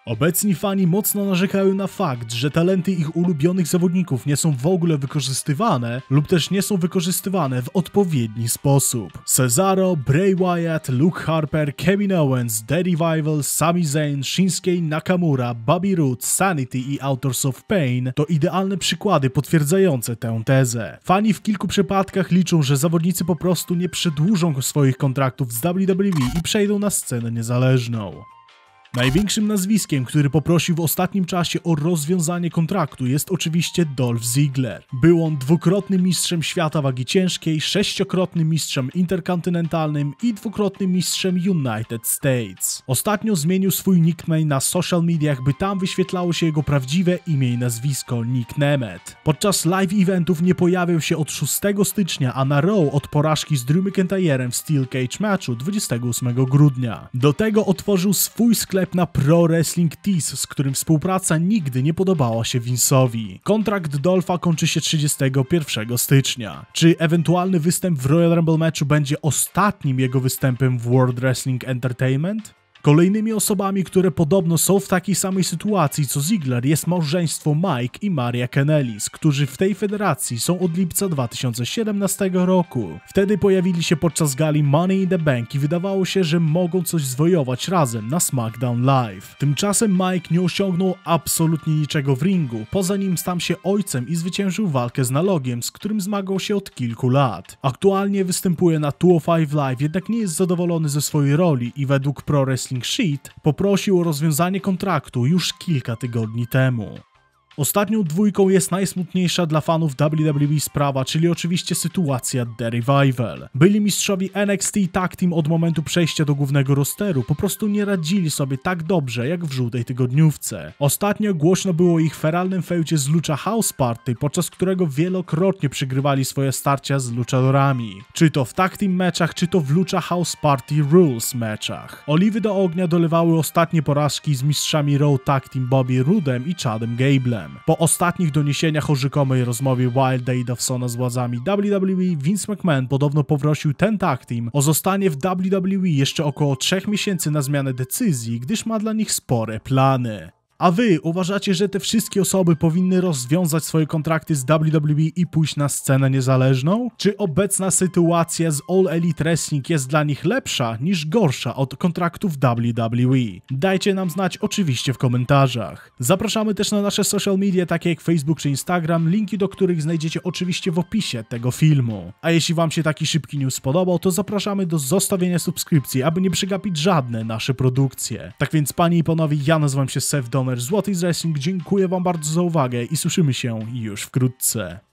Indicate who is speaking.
Speaker 1: Obecni fani mocno narzekają na fakt, że talenty ich ulubionych zawodników nie są w ogóle wykorzystywane lub też nie są wykorzystywane w odpowiedni sposób. Cesaro, Bray Wyatt, Luke Harper, Kevin Owens, The Revival, Sami Zayn, Shinsuke Nakamura, Bobby Roode, Sanity i Authors of Pain to idealne przykłady potwierdzające tę tezę. Fani w kilku przypadkach liczą, że zawodnicy po prostu nie przedłużą swoich kontraktów z WWE i przejdą na scenę niezależną. Największym nazwiskiem, który poprosił w ostatnim czasie o rozwiązanie kontraktu, jest oczywiście Dolph Ziggler. Był on dwukrotnym mistrzem świata wagi ciężkiej, sześciokrotnym mistrzem interkontynentalnym i dwukrotnym mistrzem United States. Ostatnio zmienił swój nickname na social mediach, by tam wyświetlało się jego prawdziwe imię i nazwisko Nick Nemeth. Podczas live eventów nie pojawiał się od 6 stycznia, a na Raw od porażki z Drew McIntyrem w Steel Cage matchu 28 grudnia. Do tego otworzył swój sklep na Pro Wrestling Tees, z którym współpraca nigdy nie podobała się Vince'owi. Kontrakt Dolpha kończy się 31 stycznia. Czy ewentualny występ w Royal Rumble matchu będzie ostatnim jego występem w World Wrestling Entertainment? Kolejnymi osobami, które podobno są w takiej samej sytuacji co Ziggler, jest małżeństwo Mike i Maria Kanellis, którzy w tej federacji są od lipca 2017 roku. Wtedy pojawili się podczas gali Money in the Bank i wydawało się, że mogą coś zwojować razem na SmackDown Live. Tymczasem Mike nie osiągnął absolutnie niczego w ringu, poza nim stał się ojcem i zwyciężył walkę z Nalogiem, z którym zmagał się od kilku lat. Aktualnie występuje na 205 Live, jednak nie jest zadowolony ze swojej roli i według Pro Wrestling Sheet poprosił o rozwiązanie kontraktu już kilka tygodni temu. Ostatnią dwójką jest najsmutniejsza dla fanów WWE sprawa, czyli oczywiście sytuacja The Revival. Byli mistrzowie NXT Tag Team od momentu przejścia do głównego rosteru po prostu nie radzili sobie tak dobrze jak w żółtej tygodniówce. Ostatnio głośno było o ich feralnym feudzie z Lucha House Party, podczas którego wielokrotnie przegrywali swoje starcia z luchadorami. Czy to w Tag Team meczach, czy to w Lucha House Party Rules meczach. Oliwy do ognia dolewały ostatnie porażki z mistrzami Raw Tag Team Bobby Roodem i Chadem Gablem. Po ostatnich doniesieniach o rzekomej rozmowie Wilda i Dawsona z władzami WWE, Vince McMahon podobno poprosił ten tag team o zostanie w WWE jeszcze około 3 miesięcy na zmianę decyzji, gdyż ma dla nich spore plany. A wy uważacie, że te wszystkie osoby powinny rozwiązać swoje kontrakty z WWE i pójść na scenę niezależną? Czy obecna sytuacja z All Elite Wrestling jest dla nich lepsza niż gorsza od kontraktów WWE? Dajcie nam znać oczywiście w komentarzach. Zapraszamy też na nasze social media takie jak Facebook czy Instagram, linki do których znajdziecie oczywiście w opisie tego filmu. A jeśli wam się taki szybki news spodobał, to zapraszamy do zostawienia subskrypcji, aby nie przegapić żadne nasze produkcje. Tak więc panie i panowie, ja nazywam się Seth Donner, Złoty z Wrestling, dziękuję wam bardzo za uwagę i słyszymy się już wkrótce.